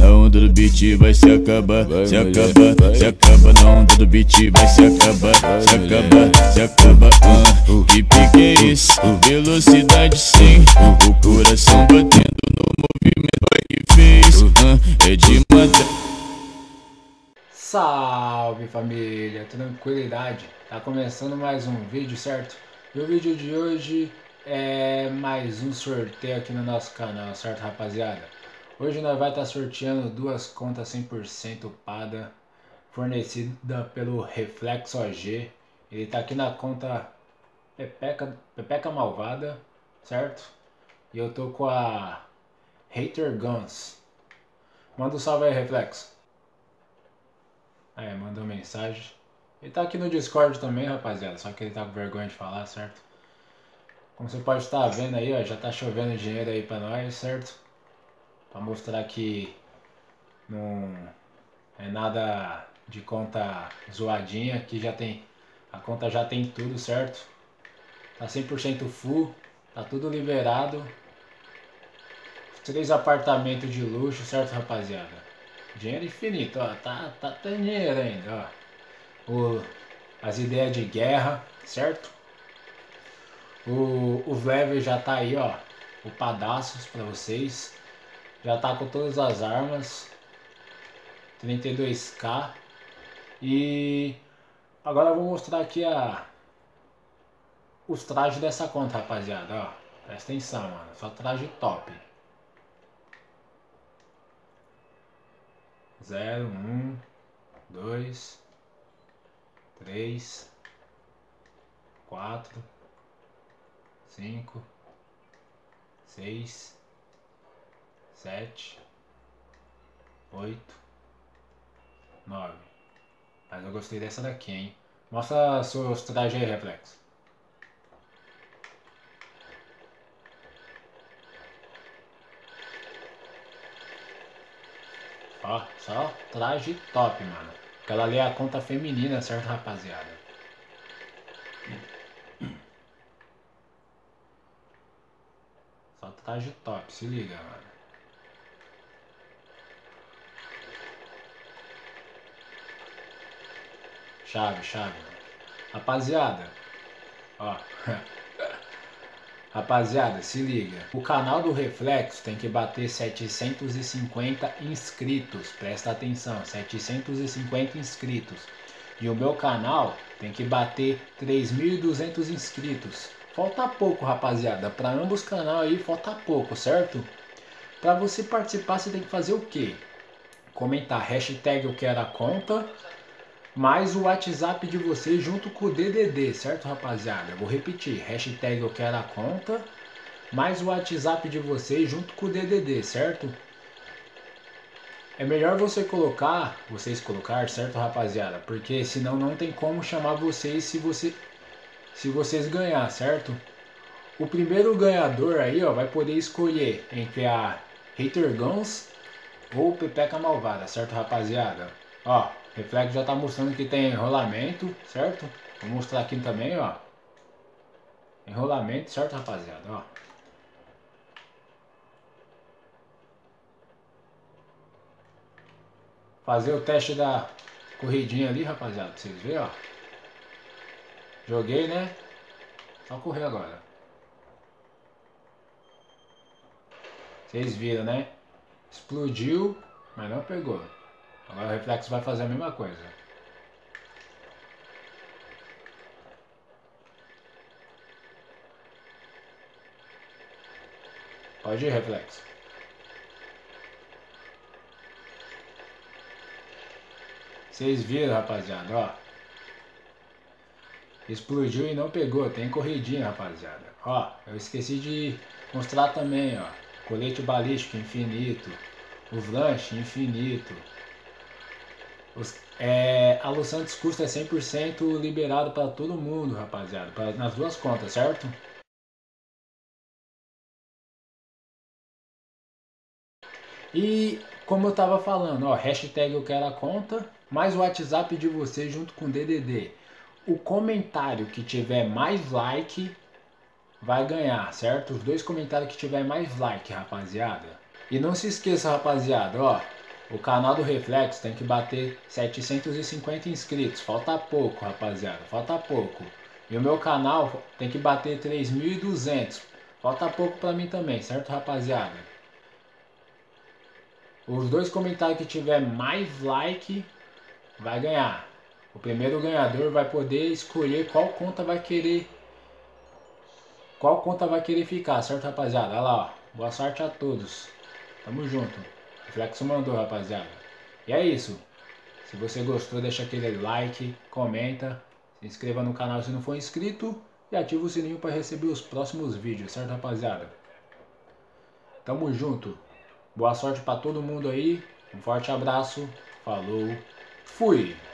Na onda do beat vai se acabar, se acaba, se acaba. Na onda do beat vai se acabar, se acaba, se acaba. Que pique é esse? Velocidade 100, o coração batendo no movimento que fez. É de matar. Salve família, tranquilidade, tá começando mais um vídeo, certo? E o vídeo de hoje é mais um sorteio aqui no nosso canal, certo rapaziada? Hoje nós vai estar sorteando duas contas 100% upada, fornecida pelo Reflex OG. Ele tá aqui na conta Pepeca Malvada, certo? E eu tô com a Hater Guns. Manda um salve aí, Reflex. Mandou mensagem. Ele tá aqui no Discord também, rapaziada. Só que ele tá com vergonha de falar, certo? Como você pode estar vendo aí, ó, já tá chovendo dinheiro aí pra nós, certo? Pra mostrar que não é nada de conta zoadinha. Aqui já tem, a conta já tem tudo, certo? Tá 100% full, tá tudo liberado. 3 apartamentos de luxo, certo, rapaziada? Dinheiro infinito, ó, tá tem dinheiro ainda, ó. As ideias de guerra, certo? O level já tá aí, ó, o pedaços pra vocês. Já tá com todas as armas, 32k. E agora eu vou mostrar aqui os trajes dessa conta, rapaziada, ó. Presta atenção, mano, só traje top. 0, 1, 2, 3, 4, 5, 6, 7, 8, 9. Mas eu gostei dessa daqui, hein? Mostra seus trajes aí, Reflex. Ó, só traje top, mano. Aquela ali é a conta feminina, certo, rapaziada? Só traje top, se liga, mano. Chave. Rapaziada, ó. Rapaziada, se liga. O canal do Reflexo tem que bater 750 inscritos. Presta atenção, 750 inscritos. E o meu canal tem que bater 3.200 inscritos. Falta pouco, rapaziada. Para ambos os canais aí, falta pouco, certo? Para você participar, você tem que fazer o quê? Comentar hashtag eu quero a conta, mais o WhatsApp de vocês junto com o DDD, certo, rapaziada? Vou repetir, hashtag eu quero a conta, mais o WhatsApp de vocês junto com o DDD, certo? É melhor vocês colocar, certo, rapaziada? Porque senão não tem como chamar vocês se vocês ganhar, certo? O primeiro ganhador aí, ó, vai poder escolher entre a Hater Guns ou Pepeca Malvada, certo, rapaziada? Ó, Reflex já tá mostrando que tem enrolamento, certo? Vou mostrar aqui também, ó. Enrolamento, certo, rapaziada? Ó. Fazer o teste da corridinha ali, rapaziada, pra vocês verem, ó. Joguei, né? Só correr agora. Vocês viram, né? Explodiu, mas não pegou. Agora o Reflex vai fazer a mesma coisa. Pode ir, Reflex. Vocês viram, rapaziada, ó. Explodiu e não pegou. Tem corridinha, rapaziada. Ó, eu esqueci de mostrar também, ó. Colete balístico infinito. Os lanches infinito. A Los Santos custa 100% liberado para todo mundo, rapaziada. Nas duas contas, certo? E como eu tava falando, ó, hashtag eu quero a conta, mais o WhatsApp de você junto com o DDD. O comentário que tiver mais like vai ganhar, certo? Os dois comentários que tiver mais like, rapaziada. E não se esqueça, rapaziada, ó, O canal do Reflexo tem que bater 750 inscritos. Falta pouco, rapaziada. Falta pouco. E o meu canal tem que bater 3.200. Falta pouco pra mim também, certo, rapaziada? Os dois comentários que tiver mais like vai ganhar. O primeiro ganhador vai poder escolher qual conta vai querer ficar, certo, rapaziada? Olha lá, ó. Boa sorte a todos. Tamo junto. O Reflexo mandou, rapaziada. E é isso. Se você gostou, deixa aquele like, comenta, se inscreva no canal se não for inscrito e ativa o sininho para receber os próximos vídeos, certo, rapaziada? Tamo junto. Boa sorte para todo mundo aí. Um forte abraço. Falou. Fui.